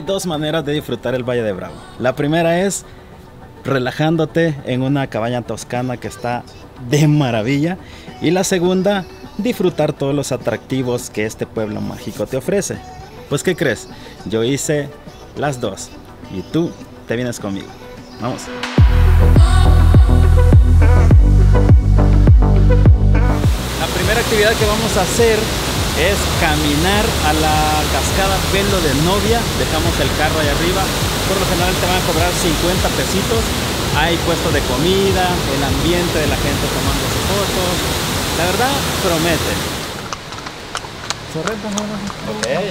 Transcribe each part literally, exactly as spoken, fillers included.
dos maneras de disfrutar el Valle de Bravo. La primera es relajándote en una cabaña toscana que está de maravilla. Y la segunda, disfrutar todos los atractivos que este pueblo mágico te ofrece. Pues, ¿qué crees? Yo hice las dos y tú te vienes conmigo. Vamos. La primera actividad que vamos a hacer es caminar a la cascada Velo de Novia. Dejamos el carro ahí arriba. Por lo general te van a cobrar cincuenta pesitos. Hay puestos de comida, el ambiente de la gente tomándose fotos. La verdad, promete. Okay.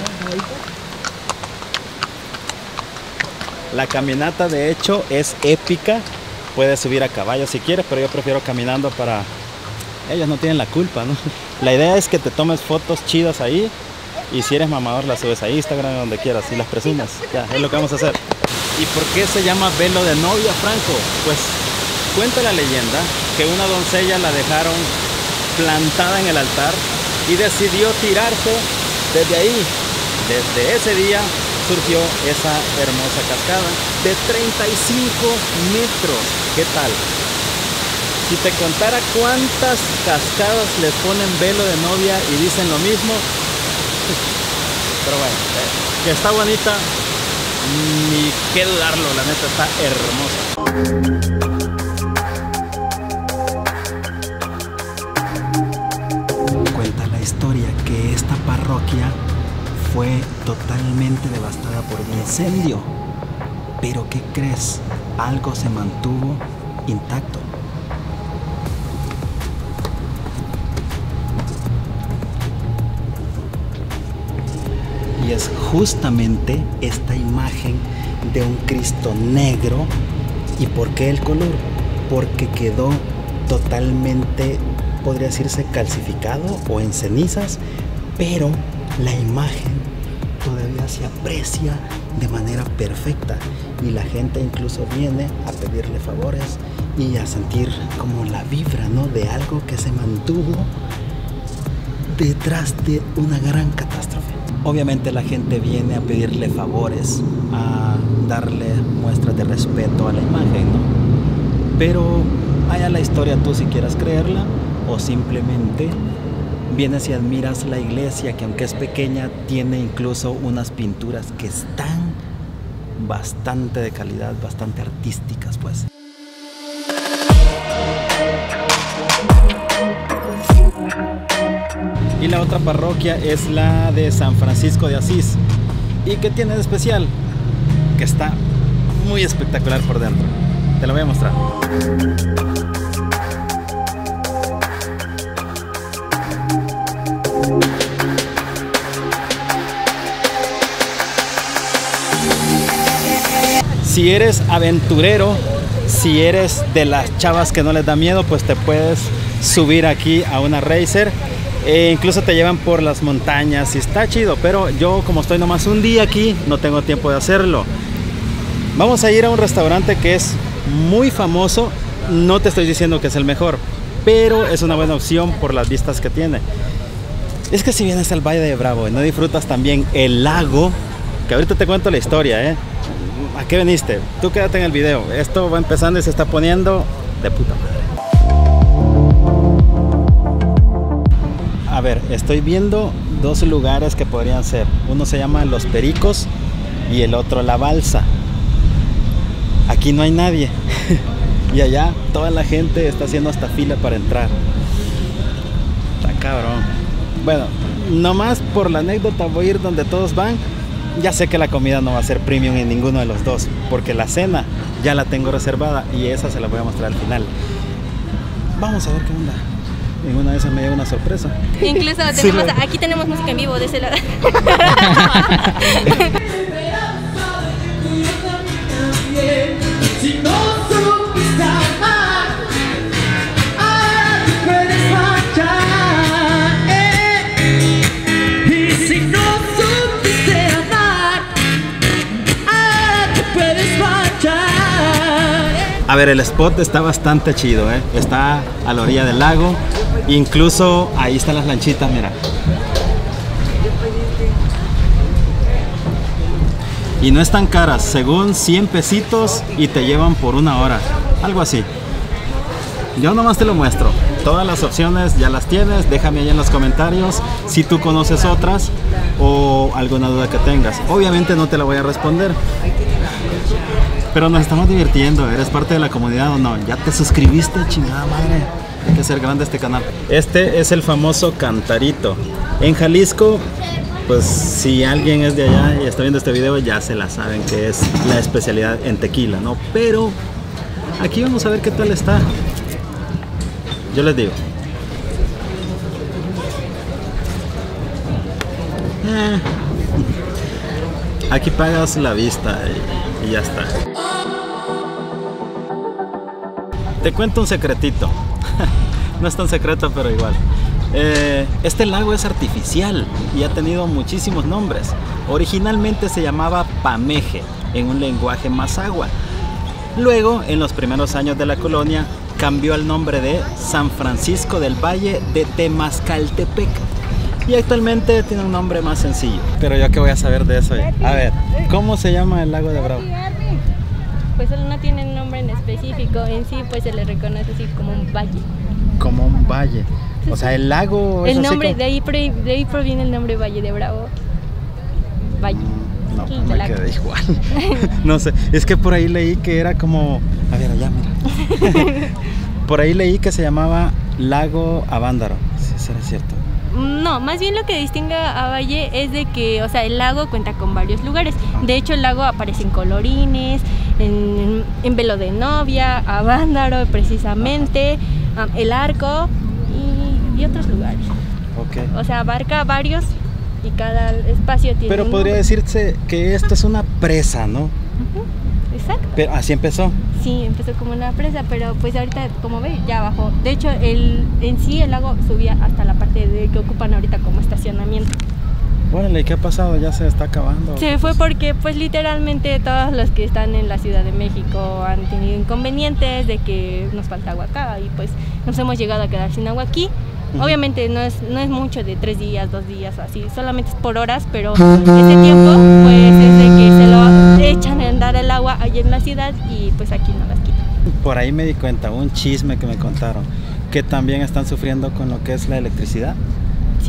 La caminata de hecho es épica. Puedes subir a caballo si quieres, pero yo prefiero caminando para... Ellos no tienen la culpa, ¿no? La idea es que te tomes fotos chidas ahí. Y si eres mamador las subes a Instagram, donde quieras, y las presumas. Ya, es lo que vamos a hacer. ¿Y por qué se llama Velo de Novia, Franco? Pues cuenta la leyenda que una doncella la dejaron plantada en el altar y decidió tirarse desde ahí. Desde ese día surgió esa hermosa cascada de treinta y cinco metros. ¿Qué tal? Si te contara cuántas cascadas les ponen velo de novia y dicen lo mismo, pero bueno, que está bonita, ni qué dudarlo, la neta está hermosa. Cuenta la historia que esta parroquia fue totalmente devastada por un incendio. Pero ¿qué crees? Algo se mantuvo intacto. Y es justamente esta imagen de un Cristo negro. ¿Y por qué el color? Porque quedó totalmente, podría decirse, calcificado o en cenizas, pero la imagen todavía se aprecia de manera perfecta y la gente incluso viene a pedirle favores y a sentir como la vibra, ¿no?, de algo que se mantuvo detrás de una gran catástrofe. Obviamente la gente viene a pedirle favores, a darle muestras de respeto a la imagen, ¿no? Pero allá la historia, tú si quieras creerla, o simplemente vienes y admiras la iglesia, que aunque es pequeña, tiene incluso unas pinturas que están bastante de calidad, bastante artísticas, pues. Y la otra parroquia es la de San Francisco de Asís. ¿Y qué tiene de especial? Que está muy espectacular por dentro. Te lo voy a mostrar. Si eres aventurero, si eres de las chavas que no les da miedo, pues te puedes subir aquí a una racer. E incluso te llevan por las montañas y está chido, pero yo como estoy nomás un día aquí, no tengo tiempo de hacerlo. Vamos a ir a un restaurante que es muy famoso. No te estoy diciendo que es el mejor, pero es una buena opción por las vistas que tiene. Es que si vienes al Valle de Bravo y no disfrutas también el lago, que ahorita te cuento la historia, ¿eh? ¿A qué veniste? Tú quédate en el video. Esto va empezando y se está poniendo de puta madre. A ver, estoy viendo dos lugares que podrían ser. Uno se llama Los Pericos y el otro La Balsa. Aquí no hay nadie. Y allá toda la gente está haciendo hasta fila para entrar. Está cabrón. Bueno, nomás por la anécdota voy a ir donde todos van. Ya sé que la comida no va a ser premium en ninguno de los dos, porque la cena ya la tengo reservada y esa se la voy a mostrar al final. Vamos a ver qué onda. En una de esas me lleva una sorpresa. Incluso tenemos, sí, aquí tenemos música en vivo de ese lado. A ver, el spot está bastante chido, ¿eh? Está a la orilla del lago. Incluso ahí están las lanchitas, mira. Y no están caras, según cien pesitos y te llevan por una hora, algo así. Yo nomás te lo muestro. Todas las opciones ya las tienes. Déjame ahí en los comentarios si tú conoces otras o alguna duda que tengas. Obviamente no te la voy a responder, pero nos estamos divirtiendo. ¿Eres parte de la comunidad o no? ¿Ya te suscribiste? Chingada madre. Hay que hacer grande este canal. Este es el famoso cantarito. En Jalisco, pues si alguien es de allá y está viendo este video, ya se la saben que es la especialidad en tequila, ¿no? Pero aquí vamos a ver qué tal está. Yo les digo. Eh, aquí pagas la vista y, y ya está. Te cuento un secretito. No es tan secreto, pero igual. Eh, este lago es artificial y ha tenido muchísimos nombres. Originalmente se llamaba Pameje, en un lenguaje mazahua. Luego, en los primeros años de la colonia, cambió el nombre de San Francisco del Valle de Temascaltepec. Y actualmente tiene un nombre más sencillo. Pero yo qué voy a saber de eso. A ver, ¿cómo se llama el lago de Bravo? Pues él no tiene un nombre en específico, en sí pues se le reconoce así como un valle. Como un valle. O sea, el lago es el nombre, así como... de, ahí, de ahí proviene el nombre Valle de Bravo. Valle. No, pues me quedé igual. No sé, es que por ahí leí que era como... A ver, allá, mira. Por ahí leí que se llamaba Lago Avándaro. Sí, será cierto. No, más bien lo que distingue a Valle es de que, o sea, el lago cuenta con varios lugares. De hecho, el lago aparece en Colorines, en, en Velo de Novia, Avándaro precisamente, um, El Arco y, y otros lugares. Okay. O sea, abarca varios y cada espacio tiene Pero un podría nombre. decirse que esto es una presa, ¿no? Uh-huh. Exacto. Pero así empezó. Sí, empezó como una presa, pero pues ahorita, como ve, ya bajó. De hecho, el, en sí el lago subía hasta la parte de que ocupan ahorita como estacionamiento. Bueno, ¿y qué ha pasado? ¿Ya se está acabando? Se fue porque pues literalmente todos los que están en la Ciudad de México han tenido inconvenientes de que nos falta agua acá y pues nos hemos llegado a quedar sin agua aquí. Uh-huh. Obviamente no es, no es mucho de tres días, dos días, así, solamente es por horas, pero ese tiempo pues es de que se lo echan a andar el agua allí en la ciudad y pues aquí no las quitan. Por ahí me di cuenta, un chisme que me contaron, que también están sufriendo con lo que es la electricidad. Sí.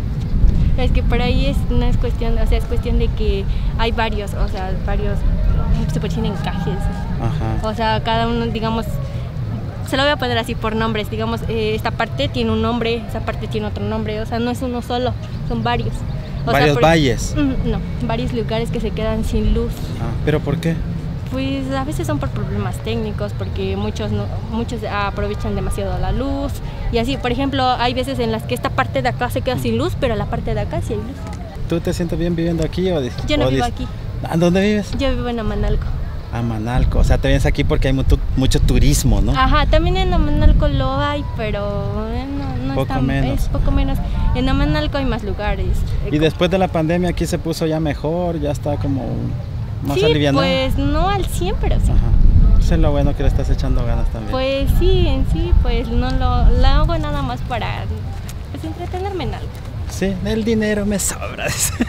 Es que por ahí es, no es cuestión, o sea, es cuestión de que hay varios, o sea, varios, se puede decir encajes. Ajá. O sea, cada uno, digamos, se lo voy a poner así por nombres, digamos, eh, esta parte tiene un nombre, esa parte tiene otro nombre, o sea, no es uno solo, son varios. O ¿Varios sea, por, valles? No, varios lugares que se quedan sin luz. Ah, ¿pero por qué? Pues a veces son por problemas técnicos, porque muchos no, muchos aprovechan demasiado la luz y así, por ejemplo, hay veces en las que esta parte de acá se queda sin luz, pero la parte de acá sí hay luz. ¿Tú te sientes bien viviendo aquí? O Yo no o vivo aquí. ¿A dónde vives? Yo vivo en Amanalco. Amanalco, o sea, te vienes aquí porque hay mucho, mucho turismo, ¿no? Ajá, también en Amanalco lo hay, pero eh, no, no poco es, tan, menos. es poco menos. En Amanalco hay más lugares. Y después de la pandemia aquí se puso ya mejor, ya está como más sí, alivianado. Pues no al cien, pero sí. Ajá. Eso es lo bueno, que le estás echando ganas también. Pues sí, en sí, pues no lo, lo hago nada más para pues, entretenerme en algo. Sí, el dinero me sobra.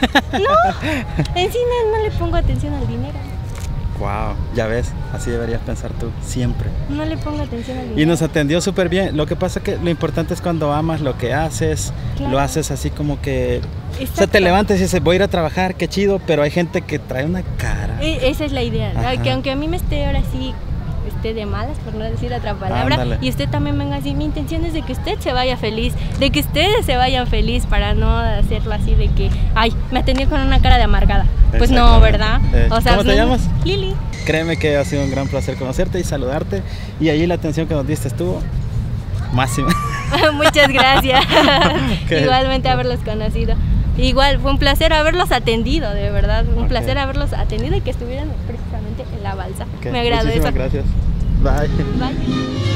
No, en sí no, no le pongo atención al dinero. Wow, ya ves, así deberías pensar tú, siempre. No le pongo atención al dinero. Y nos atendió súper bien. Lo que pasa es que lo importante es cuando amas lo que haces, claro. Lo haces así como que... Exacto. O sea, te levantas y dices, voy a ir a trabajar, qué chido, pero hay gente que trae una cara. E esa es la idea, ¿no? Que aunque a mí me esté ahora sí, esté de malas, por no decir otra palabra, ándale. Y usted también venga así, mi intención es de que usted se vaya feliz, de que ustedes se vayan feliz, para no hacerlo así de que, ay, me atendió con una cara de amargada. Pues no, ¿verdad? Eh, o sea, ¿Cómo te no, llamas? Lili. Créeme que ha sido un gran placer conocerte y saludarte. Y allí la atención que nos diste estuvo máxima. Muchas gracias. Igualmente haberlos conocido. Igual, fue un placer haberlos atendido, de verdad. Un okay. placer haberlos atendido y que estuvieran precisamente en la balsa. Okay. Me agradó Muchísimas eso. gracias. Bye. Bye.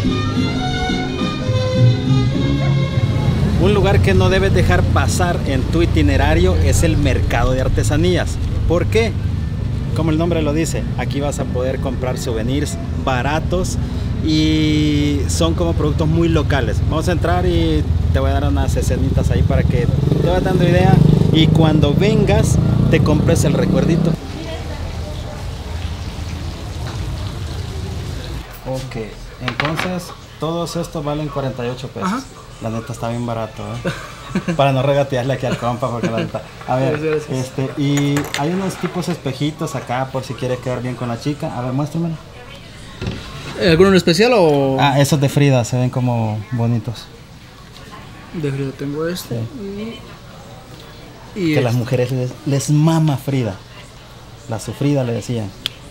Un lugar que no debes dejar pasar en tu itinerario es el mercado de artesanías. ¿Por qué? Como el nombre lo dice, aquí vas a poder comprar souvenirs baratos y son como productos muy locales. Vamos a entrar y te voy a dar unas escenitas ahí para que te vayas dando idea y cuando vengas te compres el recuerdito. Ok, entonces todos estos valen cuarenta y ocho pesos. Ajá. La neta está bien barato, ¿eh? Para no regatearle aquí al compa, porque la neta. A ver, este, y hay unos tipos espejitos acá por si quiere quedar bien con la chica. A ver, muéstramelo. ¿Alguno en especial o...? Ah, esos de Frida se ven como bonitos. De Frida tengo este. Sí. Y, y que este. Las mujeres les, les mama Frida. La sufrida le decían.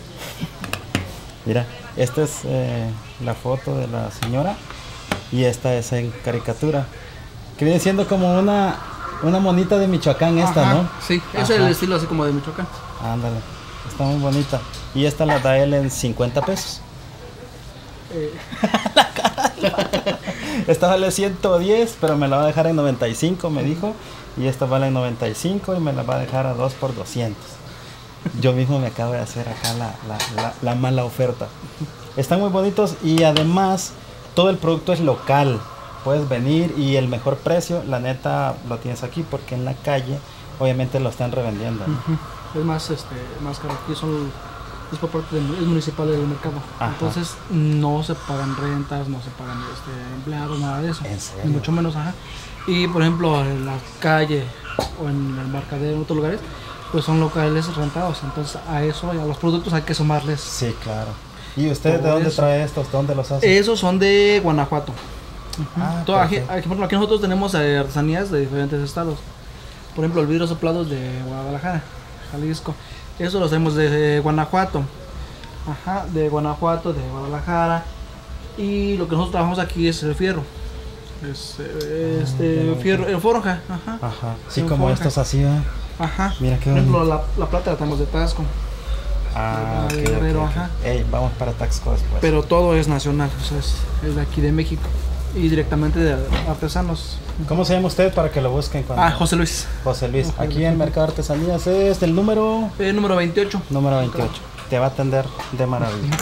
Mira, esta es eh, la foto de la señora. Y esta es en caricatura. Que viene siendo como una, una monita de Michoacán. Esta, ajá, ¿no? Sí, ese es el estilo así como de Michoacán. Ándale, está muy bonita. Y esta la da él en cincuenta pesos. Eh. La cara. Esta vale ciento diez, pero me la va a dejar en noventa y cinco, me dijo. Y esta vale en noventa y cinco y me la va a dejar a dos por doscientos. Yo mismo me acabo de hacer acá la, la, la, la mala oferta. Están muy bonitos y además todo el producto es local. Puedes venir y el mejor precio, la neta, lo tienes aquí porque en la calle obviamente lo están revendiendo, ¿no? Uh-huh. Es más, este, más caro. Aquí son, es por parte del es municipal del mercado. Ajá. Entonces no se pagan rentas, no se pagan este, empleados, nada de eso. ¿En serio? Ni mucho menos, ajá. Y por ejemplo en la calle o en el Embarcadero, en otros lugares, pues son locales rentados. Entonces a eso, a los productos hay que sumarles. Sí, claro. ¿Y usted de dónde eso. trae estos? ¿De dónde los hace? Esos son de Guanajuato. Uh-huh. Ah, Todo, aquí, aquí, aquí nosotros tenemos artesanías de diferentes estados. Por ejemplo, el vidrio soplado de Guadalajara, Jalisco. Eso lo hacemos de Guanajuato. Ajá, de Guanajuato, de Guadalajara. Y lo que nosotros trabajamos aquí es el fierro. Es, este, ah, fierro, el forja. Ajá. Ajá. Sí, como forja. Estos así, ¿eh? Ajá. Mira qué Por ejemplo, la, la plata la tenemos de Tasco. Ah, de okay, Guerrero, okay, ajá. Okay. Ey, vamos para Taxco después. Pero todo es nacional, o sea, es, es de aquí de México. Y directamente de artesanos. ¿Cómo se llama usted para que lo busquen? Cuando... Ah, José Luis. José Luis. José Aquí Luis. En Mercado de Artesanías es el número... El número veintiocho. Número veintiocho. Te va a atender de maravilla.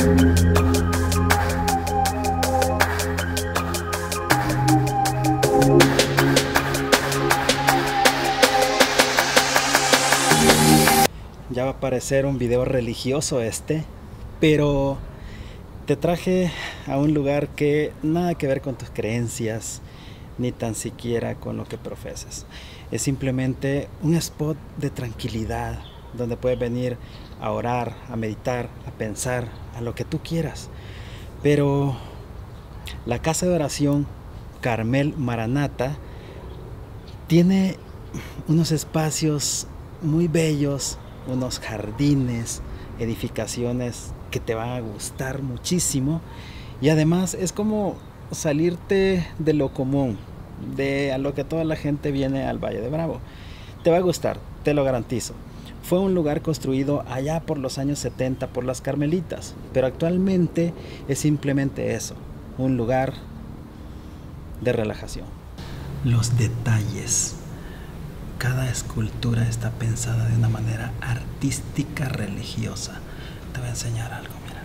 Ya va a parecer un video religioso este, pero te traje a un lugar que nada que ver con tus creencias, ni tan siquiera con lo que profesas. Es simplemente un spot de tranquilidad, donde puedes venir a orar, a meditar, a pensar, a lo que tú quieras. Pero la casa de oración Carmel Maranata tiene unos espacios muy bellos, unos jardines, edificaciones que te van a gustar muchísimo, y además es como salirte de lo común, de a lo que toda la gente viene al Valle de Bravo. Te va a gustar, te lo garantizo. Fue un lugar construido allá por los años setenta por las carmelitas, pero actualmente es simplemente eso, un lugar de relajación. Los detalles. Cada escultura está pensada de una manera artística religiosa. Te voy a enseñar algo, mira.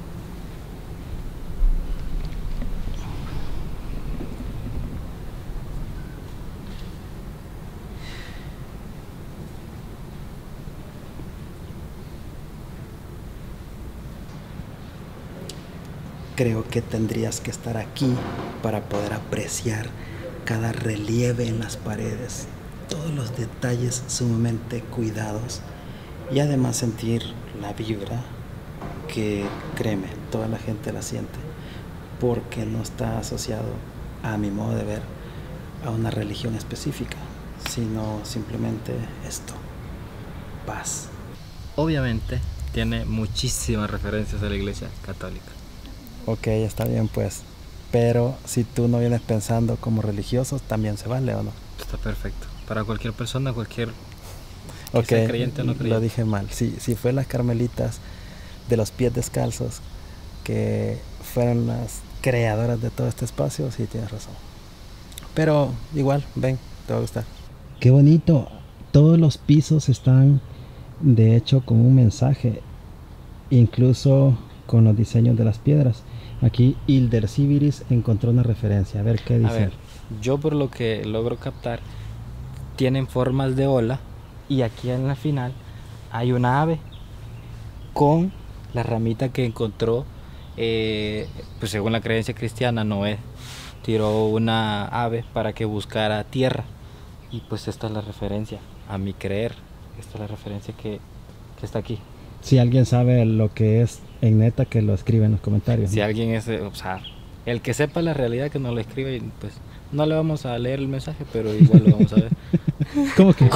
Creo que tendrías que estar aquí para poder apreciar cada relieve en las paredes, todos los detalles sumamente cuidados y además sentir la vibra que, créeme, toda la gente la siente porque no está asociado, a mi modo de ver, a una religión específica, sino simplemente esto, paz. Obviamente tiene muchísimas referencias a la Iglesia Católica. Ok, está bien pues, pero si tú no vienes pensando como religioso, también se vale, ¿o no? Está perfecto. Para cualquier persona, cualquier Ok, sea creyente o no creyente. Lo dije mal. Sí, si fue las carmelitas de los pies descalzos que fueron las creadoras de todo este espacio, sí tienes razón. Pero igual, ven, te va a gustar. Qué bonito. Todos los pisos están de hecho con un mensaje, incluso con los diseños de las piedras. Aquí Hilder Sibiris encontró una referencia. A ver qué dice. A ver, yo por lo que logro captar, tienen formas de ola y aquí en la final hay una ave con la ramita que encontró eh, pues según la creencia cristiana, Noé tiró una ave para que buscara tierra. Y pues esta es la referencia, a mi creer, esta es la referencia que, que está aquí. Si alguien sabe lo que es en neta, que lo escribe en los comentarios. Si ¿no? alguien es, o sea, el que sepa la realidad que nos lo escribe, y pues no le vamos a leer el mensaje, pero igual lo vamos a ver. ¿Cómo que?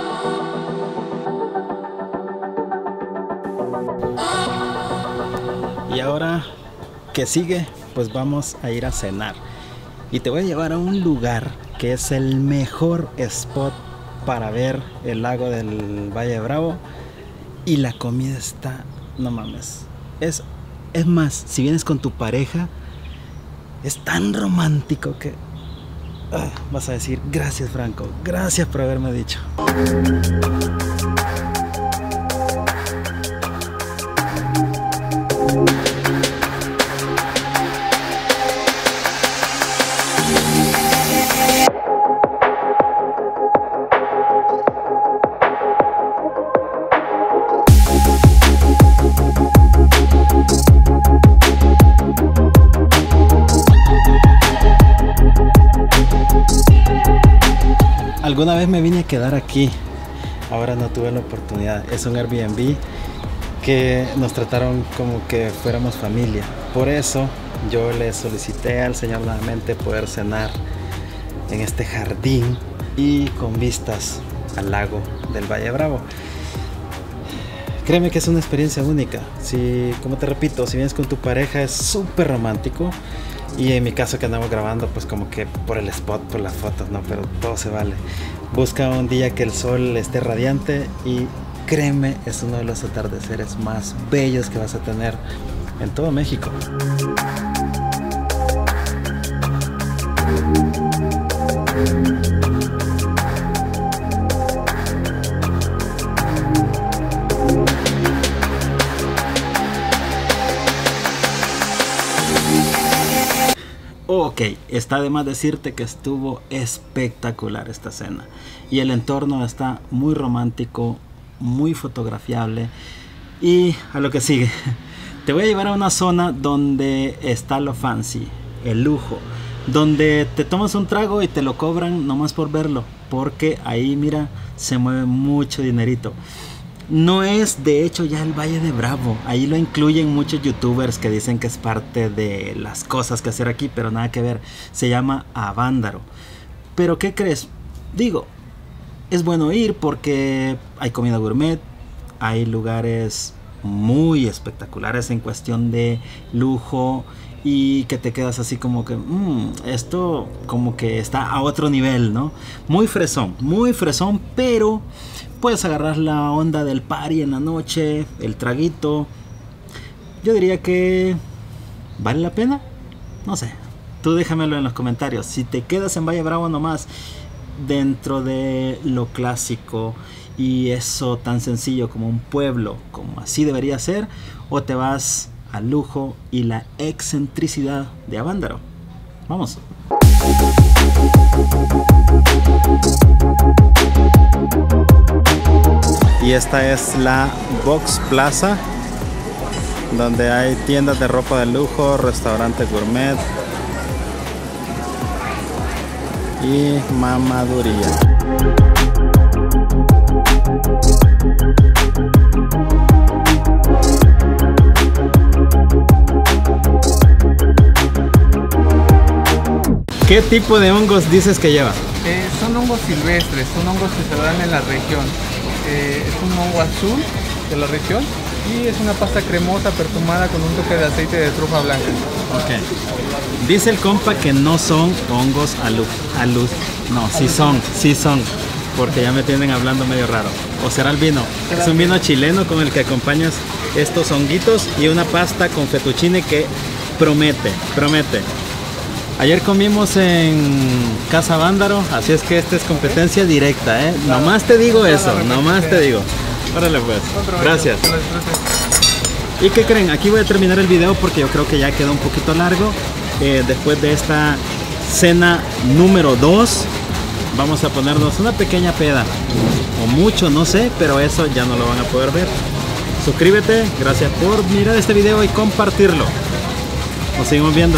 Y ahora que sigue, pues vamos a ir a cenar. Y te voy a llevar a un lugar que es el mejor spot para ver el lago del Valle de Bravo. Y la comida está, no mames. Es, es más, si vienes con tu pareja, es tan romántico que ah, vas a decir, gracias Franco, gracias por haberme dicho. Alguna vez me vine a quedar aquí, ahora no tuve la oportunidad. Es un Airbnb que nos trataron como que fuéramos familia. Por eso yo le solicité al Señor nuevamente poder cenar en este jardín y con vistas al lago del Valle Bravo. Créeme que es una experiencia única. Si, como te repito, si vienes con tu pareja es súper romántico. Y en mi caso que andamos grabando, pues como que por el spot, por las fotos, no, pero todo se vale. Busca un día que el sol esté radiante y créeme, es uno de los atardeceres más bellos que vas a tener en todo México. Ok, está de más decirte que estuvo espectacular esta cena y el entorno está muy romántico, muy fotografiable. Y a lo que sigue, te voy a llevar a una zona donde está lo fancy, el lujo, donde te tomas un trago y te lo cobran nomás por verlo, porque ahí mira, se mueve mucho dinerito. No es de hecho ya el Valle de Bravo, ahí lo incluyen muchos youtubers que dicen que es parte de las cosas que hacer aquí, pero nada que ver, se llama Avándaro. Pero ¿qué crees? Digo, es bueno ir porque hay comida gourmet, hay lugares muy espectaculares en cuestión de lujo y que te quedas así como que mmm, esto como que está a otro nivel, ¿no? Muy fresón, muy fresón, pero puedes agarrar la onda del party en la noche, el traguito. Yo diría que ¿vale la pena? No sé, tú déjamelo en los comentarios. Si te quedas en Valle Bravo nomás, dentro de lo clásico y eso tan sencillo como un pueblo, como así debería ser, o te vas al lujo y la excentricidad de Avándaro. Vamos. Y esta es la Box Plaza, donde hay tiendas de ropa de lujo, restaurantes gourmet y mamaduría. ¿Qué tipo de hongos dices que lleva? Eh, son hongos silvestres, son hongos que se dan en la región. Eh, es un hongo azul de la región y es una pasta cremosa perfumada con un toque de aceite de trufa blanca. Ok. Dice el compa que no son hongos a luz. A luz. No, sí son, sí son. Porque ya me tienen hablando medio raro. ¿O será el vino? Es un vino chileno con el que acompañas estos honguitos y una pasta con fettuccine que promete, promete. Ayer comimos en Casa Avándaro, así es que esta es competencia directa, ¿eh? Nomás te digo eso, nomás te digo. Órale pues, gracias. ¿Y qué creen? Aquí voy a terminar el video porque yo creo que ya quedó un poquito largo. Eh, después de esta cena número dos, vamos a ponernos una pequeña peda. O mucho, no sé, pero eso ya no lo van a poder ver. Suscríbete, gracias por mirar este video y compartirlo. Nos seguimos viendo.